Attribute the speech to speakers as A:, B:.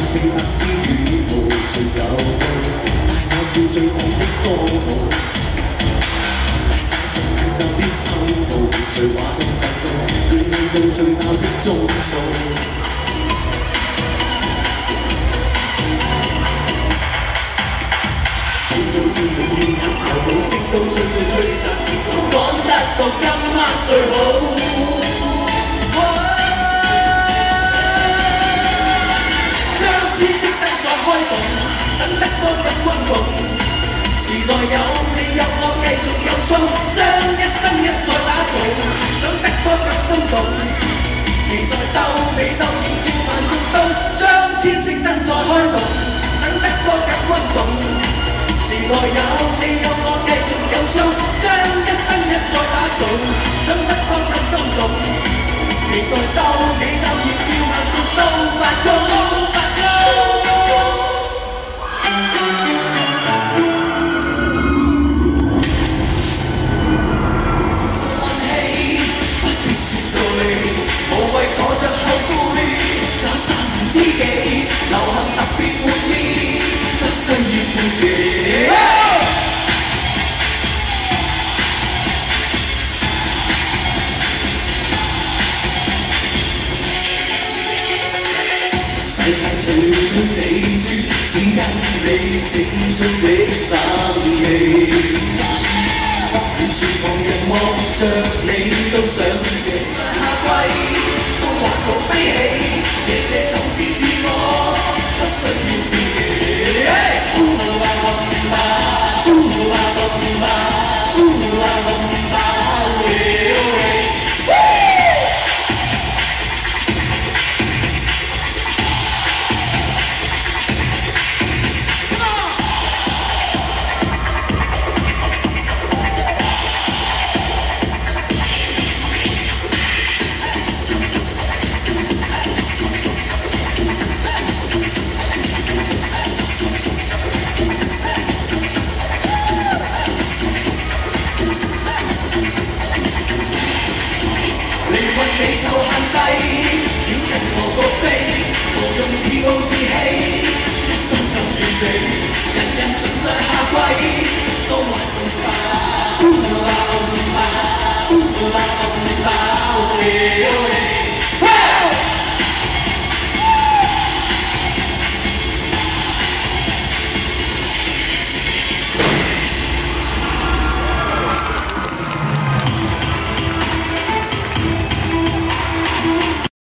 A: 四百之羽無誰就到，但我叫最好的歌舞。誰演奏的手部，誰話到就到，要去到最後的鐘數。跳到跳到天黑又冇息到吹到吹散時光，講得到今晚最好。將千色燈再開動，等得多更轟動。時代有你有我繼續有數，將一生一再打造，想得多更心動。期待鬥未鬥要叫慢速到，將千色燈再開動，等得多更轟動。時代有你有我繼續有數，將一生一再打造，想得多更心動。期待鬥未鬥要叫慢速到發光。坐着後悔，找3年知己，流行特別滿意，不需要顧忌。世界隨出你轉，只因你青春的生氣。完全旁人望着你都想借夏季。滑步飛起，這總是自我，不需要顧忌。烏啦bomba，烏啦bomba，烏啦bomba，你受限制，只跟我高飛，無用自傲自棄，一生咁完美，人人盡在夏季，都還共吧。烏啦bomba，烏啦bomba，